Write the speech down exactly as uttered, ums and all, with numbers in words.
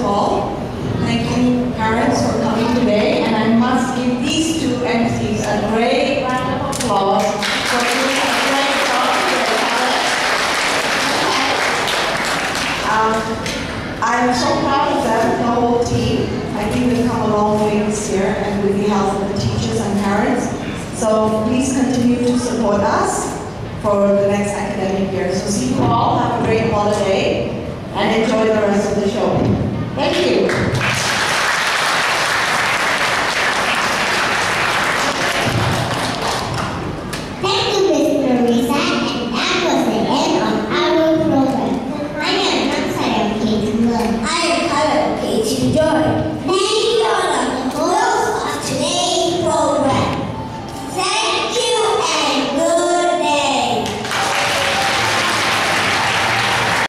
of all, thank you parents for coming today, and I must give these two M Cs a great round of applause for doing a great job for their talent. Um, I'm so proud of them, the whole team. I think we've come a long way this year, and with the help of the teachers and parents. So please continue to support us for the next academic year. So see you all, have a great holiday, and enjoy the rest of the show. Thank you.